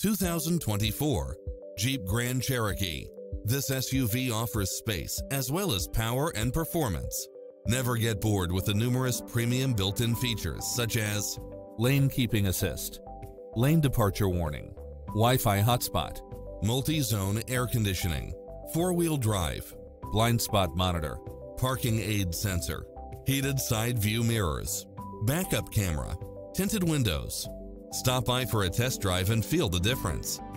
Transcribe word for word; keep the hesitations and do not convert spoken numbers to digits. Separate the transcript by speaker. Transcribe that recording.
Speaker 1: two thousand twenty-four Jeep Grand Cherokee. This S U V offers space as well as power and performance. Never get bored with the numerous premium built-in features such as lane keeping assist, lane departure warning, Wi-Fi hotspot, multi-zone air conditioning, four-wheel drive, blind spot monitor, parking aid sensor, heated side view mirrors, backup camera, tinted windows. Stop by for a test drive and feel the difference.